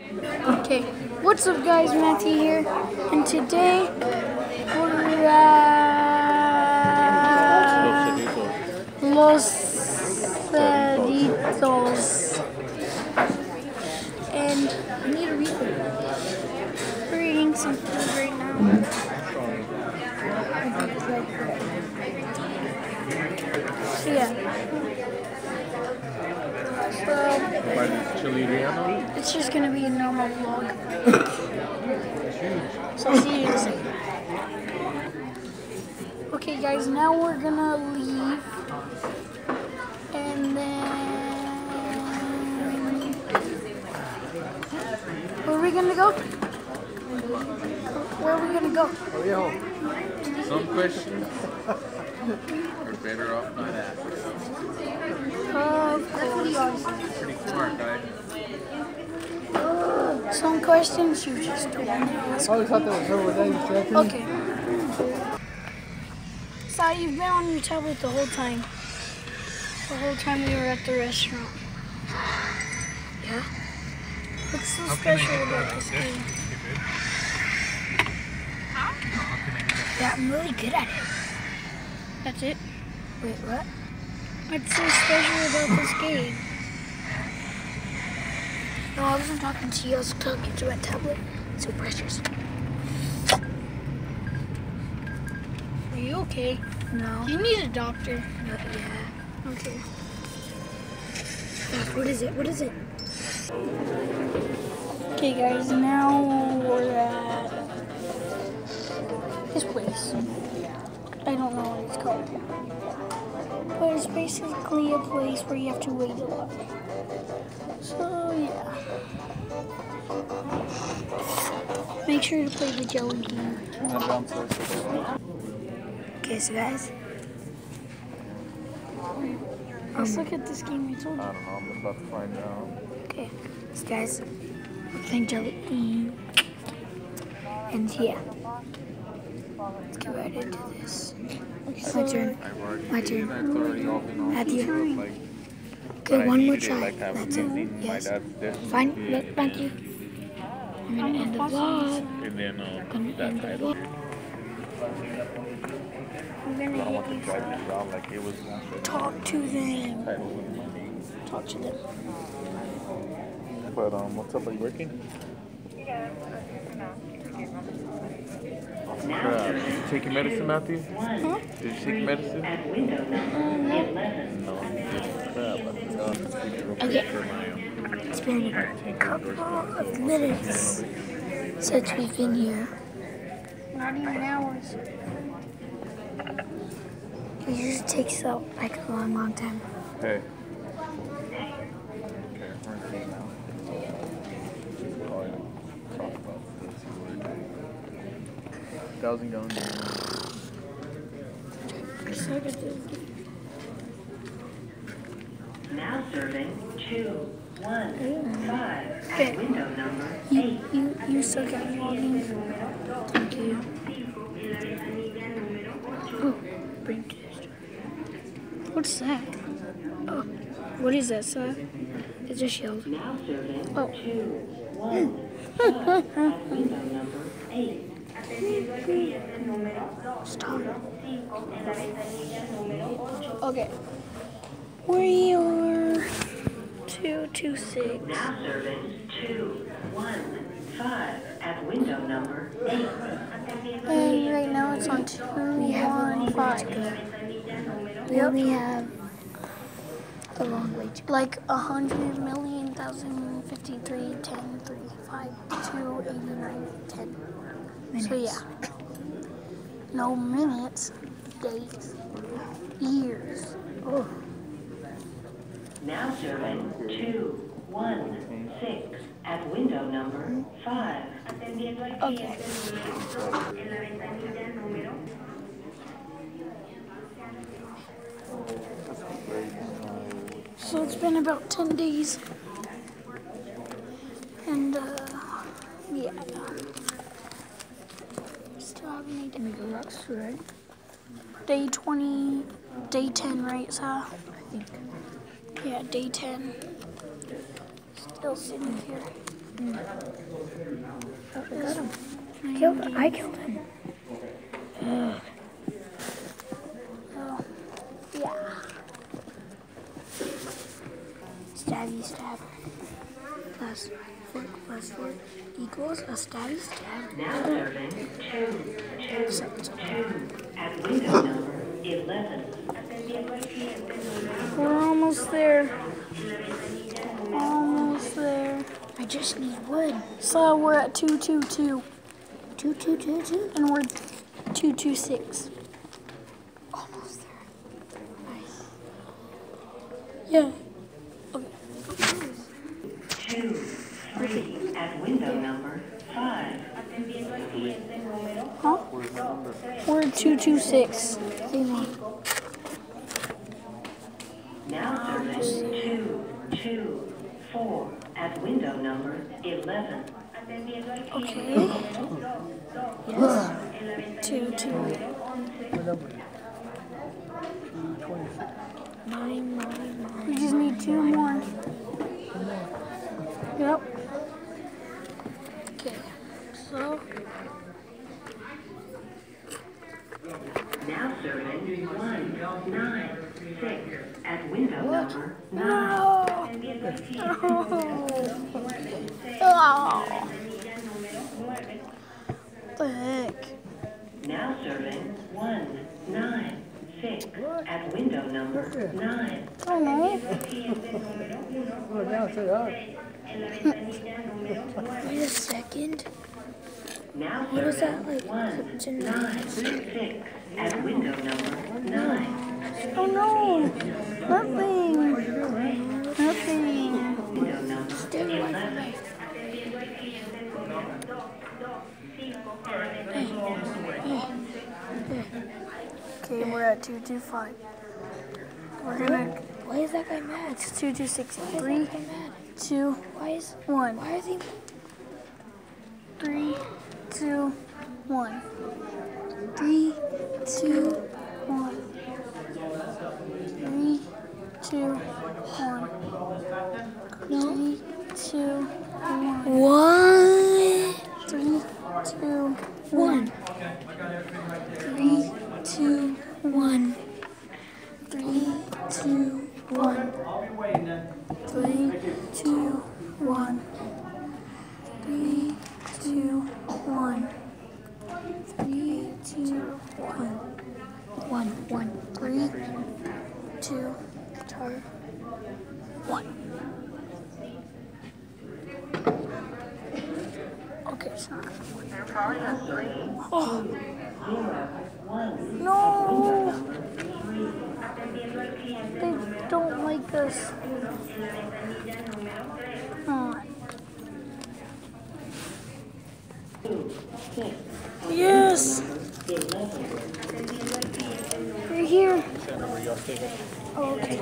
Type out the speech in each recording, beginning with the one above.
Okay, what's up guys, Matty here, and today we're at Los Cerritos, and I need a refill. We're eating some food right now. So yeah. It's just gonna be a normal vlog. So I'll see you in a second. Okay guys, now we're gonna leave. And then where are we gonna go? Where are we gonna go? Some questions are better off not asked. Of course. Pretty smart guy. Some questions you just don't want to ask. Okay. So you've been on your tablet the whole time. The whole time we were at the restaurant. Yeah? What's so special about this game? Yeah, I'm really good at it. That's it? Wait, what? What's so special about this game? No, I wasn't talking to you. I was talking to my tablet. It's so precious. Are you okay? No. You need a doctor. Yeah. Okay. What is it? What is it? Okay, guys. Now we're at this place. I don't know what it's called. But it's basically a place where you have to wait a lot. So, yeah. Make sure to play the jelly game. Okay, so guys. Let's look at this game I told you. I don't know, I'm about to find out. Okay, so guys, we're playing jelly game. And yeah. Let's get right into this. My turn. My turn. Matthew. Okay, one more try. That's it. Yes. Fine. Look, Matthew. I'm gonna end the vlog. And then I'm gonna end the vlog. I'm gonna hit you for talk to them. Talk to them. But what's up? Are you working? Crap. Did you take your medicine, Matthew? Huh? Did you take medicine? No. Crap. Okay. It's been a couple of minutes since we've been here. Not even hours. It usually takes up like a long time. Hey. Okay, we're in here now. Oh, yeah. Talk about this. 1,000 gallons. Now serving 215 at window number 8. You suck at vlogging. Thank you. Oh, brain test. What's that? Oh, what is that, sir? It's a shield. Now serving Oh. 215 at window number 8. Stop. Okay. We are 226. Now serving 215 at window number 8. And right now it's on 215. We only have a long way to go. Like 100,000,053, 10, 3, 5, 2, 89, 10. So yeah. No minutes, days, years. Oh. Now serving 216 at window number 5. Okay. So it's been about 10 days. And yeah. Still haven't eaten any deluxe food, right? Day 20, day 10, right, Sarah? I think. Yeah, day 10. Still sitting here. I killed him. Ugh. Oh, yeah. Stabby stabber. Plus 4 plus 4 equals a stabby stabber. Now serving 222 at window number 11. We're almost there. Almost there. I just need wood. So we're at 222. 2222? And we're 226. Almost there. Nice. Yeah. Okay. 2, 3 at window number 5. Huh? We're at 226. Now serving 224 at window number 11. Okay. Yes. 2, 2. 9. We just need 2 more. Yep. Okay. So. Now serving 196 at window number 9. No. Oh. What the heck? Now serving 196 at window number 9. Oh no. Wait a second. Now What is that serving like? 196 at window number 9. Oh no. Nothing. Nothing. Window number Stay away from 11. me. Okay, we're at 225. We're gonna. Why is that guy mad? It's 226. 3, 2, 1. Why are they? 3, 2, 1. 3, 2, 1. 3, 2, 1. No. 3, 2, 1. What? 3, 2, 1. 3, 2, 1. 3, 2, 1. 3, 2, 1. 3, 2, 1. 3, 2, 1. 1, 1. 3, 2, 1. Okay, so. Oh. No. They don't like us. Come on. Yes. We're here. Oh, okay.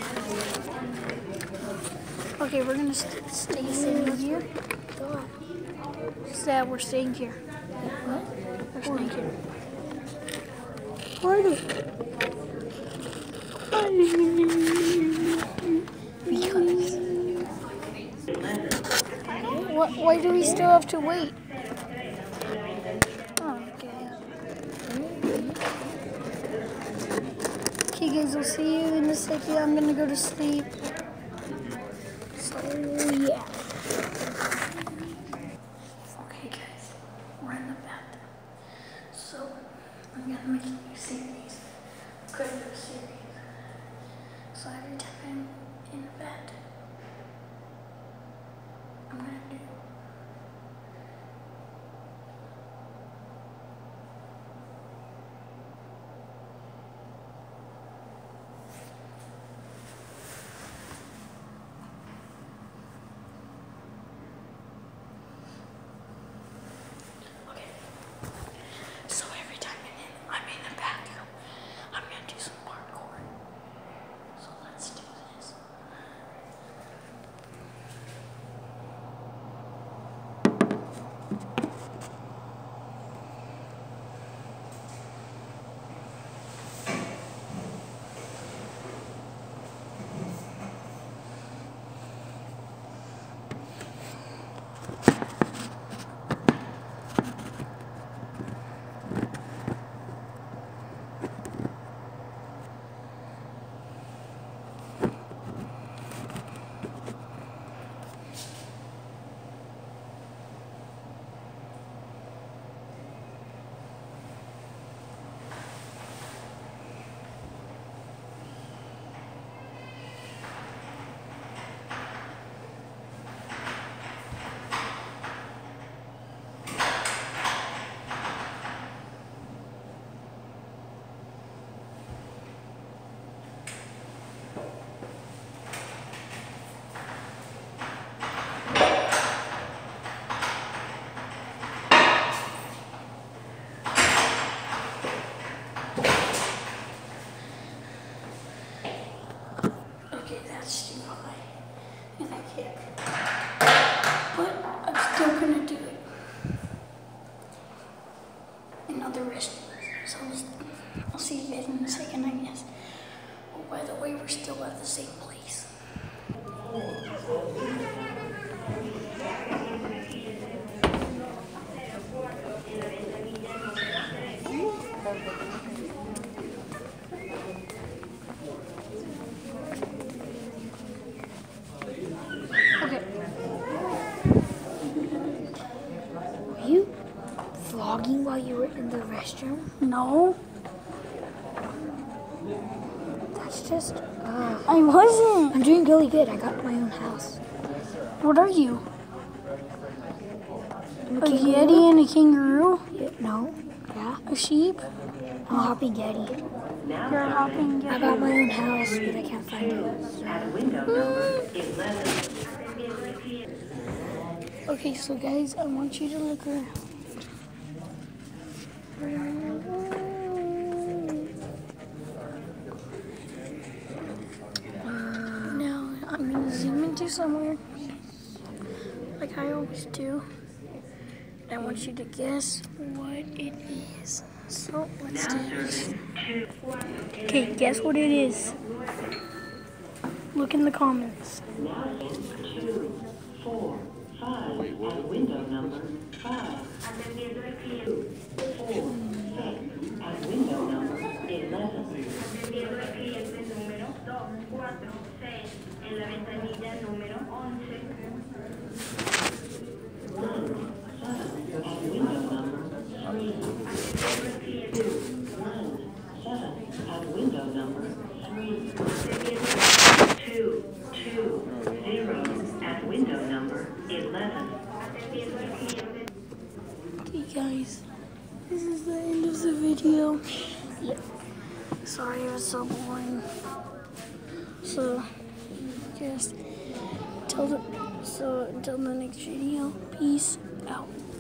Okay, we're gonna stay sitting here. So we're staying here. What? We're staying here. Why do? Because. Why do we still have to wait? Okay guys, I'll see you in a second. I'm gonna go to sleep. So yeah. Okay guys, we're in the bed. So I'm gonna make a new series. Quite a new series. So every time I'm in bed, I'm gonna do still gonna do it in other restaurants. So I'll see you guys in a second, I guess. Oh, by the way, we're still at the same place. Okay. Were you vlogging while you were in the restroom? No, That's just, I wasn't. I'm doing really good. I got my own house. What are you? I'm A kangaroo. yeti and a kangaroo? Yeah, no. Yeah. A sheep? I'm a hopping yeti. You're a hopping I yeti. got my own house, but I can't find it. At window number 11. Okay, so guys, I want you to look around. Now, I'm gonna zoom into somewhere, like I always do. I want you to guess what it is. So, let's do this. Okay, guess what it is. Look in the comments. 2, 4, 5. At window number 5. 2, 4, 6. At window number 11. At window number 3. 2, 1, 7. At window number 3. 2, 2, 0. At window number 11. Okay, guys, this is the end of the video. Yep. Sorry it was so boring. So, just until the next video, peace out.